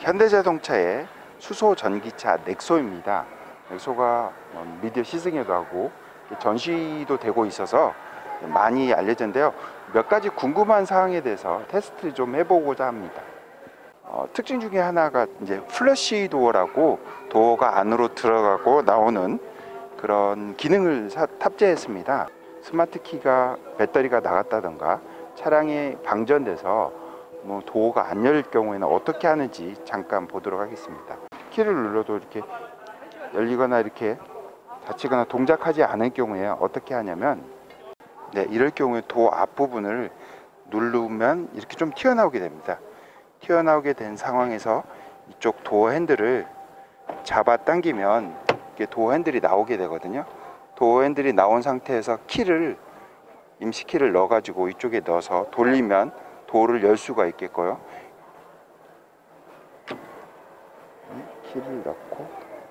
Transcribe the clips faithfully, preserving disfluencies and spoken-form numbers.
현대자동차의 수소 전기차 넥소입니다. 넥소가 미디어 시승에도 하고 전시도 되고 있어서 많이 알려졌는데요. 몇 가지 궁금한 사항에 대해서 테스트를 좀 해보고자 합니다. 어, 특징 중에 하나가 이제 플래시 도어라고 도어가 안으로 들어가고 나오는 그런 기능을 사, 탑재했습니다. 스마트 키가 배터리가 나갔다던가 차량에 방전돼서 뭐 도어가 안 열릴 경우에는 어떻게 하는지 잠깐 보도록 하겠습니다. 키를 눌러도 이렇게 열리거나 이렇게 닫히거나 동작하지 않을 경우에 어떻게 하냐면, 네, 이럴 경우에 도어 앞부분을 누르면 이렇게 좀 튀어나오게 됩니다. 튀어나오게 된 상황에서 이쪽 도어 핸들을 잡아 당기면 이게 도어 핸들이 나오게 되거든요. 도어 핸들이 나온 상태에서 키를 임시 키를 넣어 가지고 이쪽에 넣어서 돌리면 도어를 열 수가 있겠고요. 키를 넣고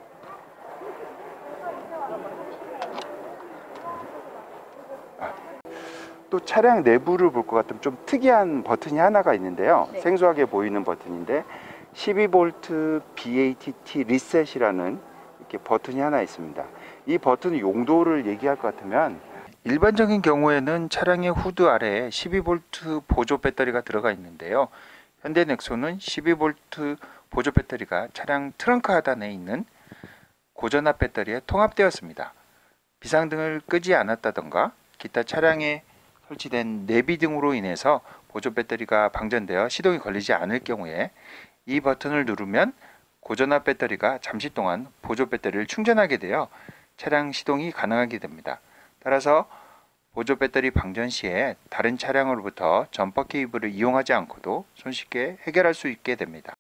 아, 또 차량 내부를 볼 것 같으면 좀 특이한 버튼이 하나가 있는데요. 네. 생소하게 보이는 버튼인데 십이 볼트 비에이티티 리셋이라는 이렇게 버튼이 하나 있습니다. 이 버튼 용도를 얘기할 것 같으면, 일반적인 경우에는 차량의 후드 아래에 십이 볼트 보조 배터리가 들어가 있는데요. 현대 넥소는 십이 볼트 보조 배터리가 차량 트렁크 하단에 있는 고전압 배터리에 통합되었습니다. 비상등을 끄지 않았다던가 기타 차량에 설치된 내비 등으로 인해서 보조 배터리가 방전되어 시동이 걸리지 않을 경우에 이 버튼을 누르면 고전압 배터리가 잠시 동안 보조 배터리를 충전하게 되어 차량 시동이 가능하게 됩니다. 따라서 보조 배터리 방전 시에 다른 차량으로부터 점퍼 케이블을 이용하지 않고도 손쉽게 해결할 수 있게 됩니다.